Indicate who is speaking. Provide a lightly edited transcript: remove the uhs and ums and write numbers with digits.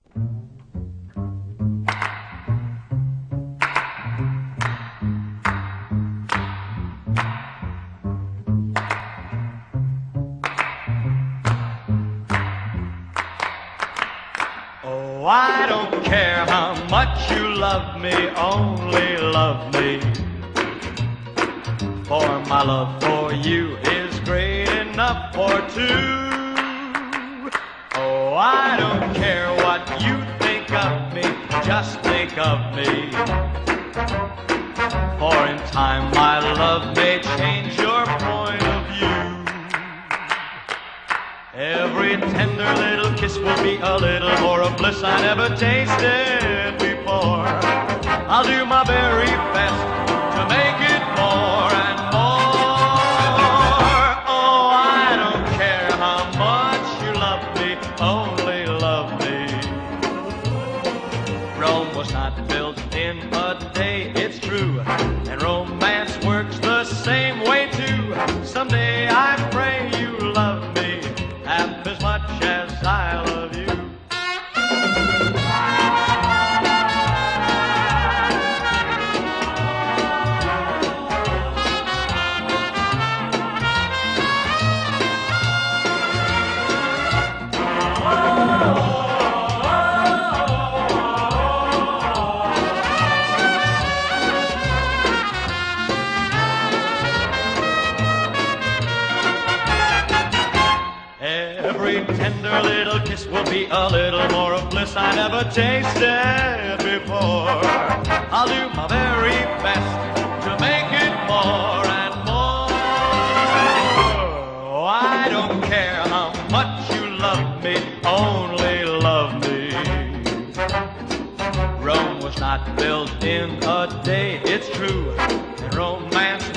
Speaker 1: Oh, I don't care how much you love me, only love me. For my love for you is great enough for two. Oh, I don't care what you think of me, just think of me. For in time my love may change your point of view. Every tender little kiss will be a little more of bliss I never tasted before. I'll do my very best to make it more and more. Oh, I don't care how much you love me, only love me. Rome was not built in a day, it's true, and romance works the same way too. Someday I pray you love me half as much as I love you. Every tender little kiss will be a little more of bliss I never tasted before. I'll do my very best to make it more and more. Oh, I don't care how much you love me, only love me. Rome was not built in a day, it's true, and romance